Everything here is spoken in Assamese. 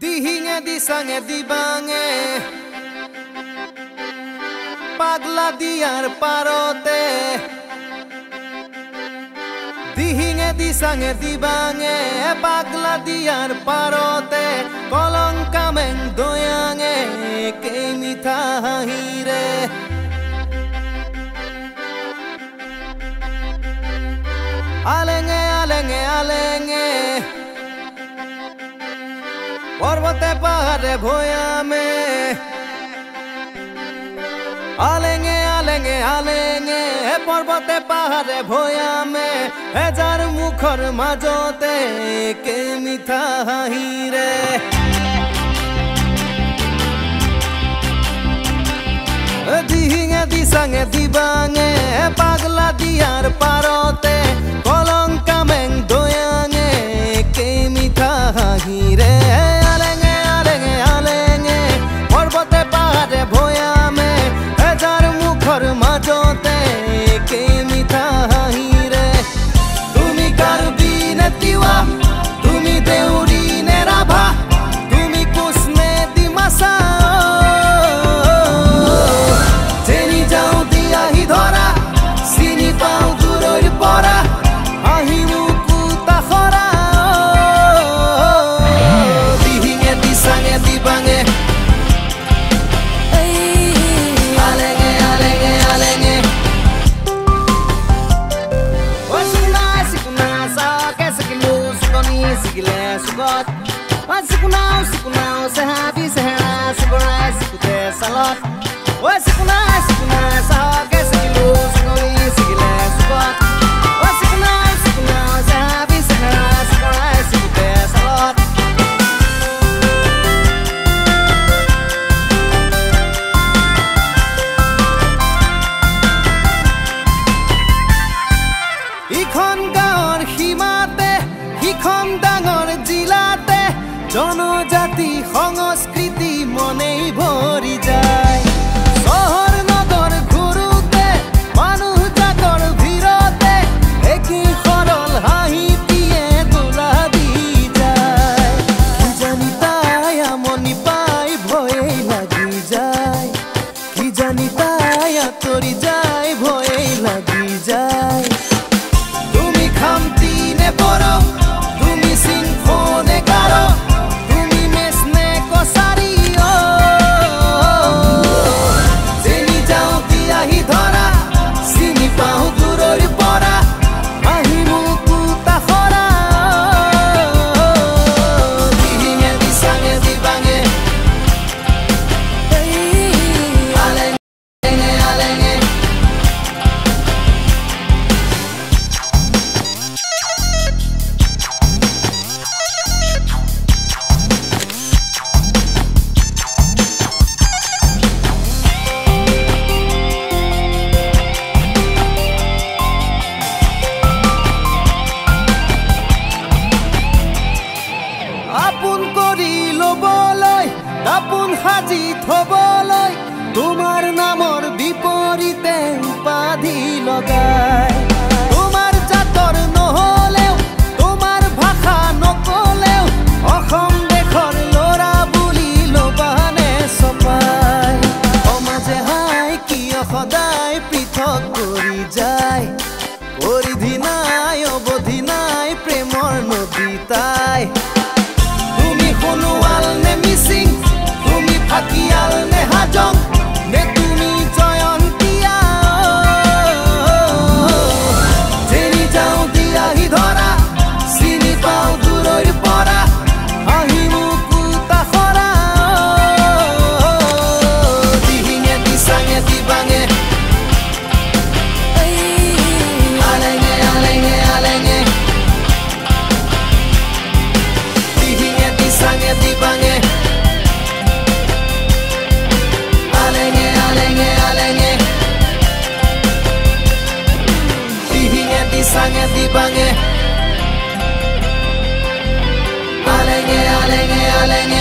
Dihinge disange dibange পাগলা দিয়ার পারতে দিহিঙে দিসাঙে দিবাঙে পাগলা দিয়ার পারতে কলঙ্কামেং দয়াঙে কে মিঠা হাহিরে আলেঙে আলেঙে আলেঙে পর্বতে পাহাড়ে ভয়ামে আলেঙে আলেঙে আলেঙে পর্বতে পাহাড়ে ভয়ামে হেজাৰ মুখৰ মাজতে কে মিঠা হাঁহিৰে দিহিঙে দিসাঙে দিবাঙে পাগলা দিয়াৰ পাৰতে কলঙ্কামেং দয়াঙে কে মিঠা হাঁহিৰে আলেঙে আলেঙে আলেঙে পৰ্বতে পাহাড়ে ভয়ামে হেজাৰ মুখৰ মাজতে কে মিঠা হাঁহিৰে তুমি কাৰ্বি নে তিৱা তুমি দেউৰী নে ৰাভা তুমি কোচ নে ডিমাছা যেনি যাওঁ দিয়াহি ধৰা চিনি পাওঁ দূৰৈৰ পৰা হাঁহি মুকু তাখৰা দিহিঙে দিচাঙে দিবাঙে Sikunau, sehabi, sehera, sikurai, sikute, salot. Oi sikunai, sahake, sikilu, sikoni, sikile, sukot. Oi sikunau, sehabi, sehera, sikurai, sikute, salot. Ikhon gaon himate, hikhon dangor jilate. জনজাতি সংস্কৃতি মনেই ভৰি যায় শহৰ নগৰ ঘূৰোতে মানুহ জাকৰ ভিৰতে একি সৰল হাঁহি পিয়ে দোলা দি যায় কি জানি তাই আমনি পাই ভয়েই লাগি যায় কি জানি তাই আঁতৰি যায় ভয়েই লাগি যায় তুমি খামতি নে বড় তুমি সিংফনে গাৰো দাপোন সাজি থবলৈ তোমাৰ নামৰ বিপৰীতে উপাধি লগাই তোমাৰ জাতৰ নহলেও তোমাৰ ভাষা নকলেও অসম দেশৰ ল'ৰা বুলি লবানে চপাই সমাজে হাই কিয় সদায় পৃথক কৰি যায় পৰিধি নাই অৱধি নাই প্ৰেমৰ নদী তাই তুমি সোণোৱাল নে মিচিং তুমি ফাকিয়াল নে হাজং নে তুমি জয়ন্তীয়া যেনি যাওঁ দিয়াহি ধৰা চিনি পাওঁ দূৰৈৰ পৰা হাঁহি মুকু তাখৰা দিহিঙে দিচাঙে দিবাঙে আলেঙে আলেঙে আলেঙে দিহিঙে দিচাঙে দিবাঙে আলেঙে আলেঙে আলেঙে দিহিঙে দিচাঙে দিবাঙে আলেঙে আলেঙে আলেঙে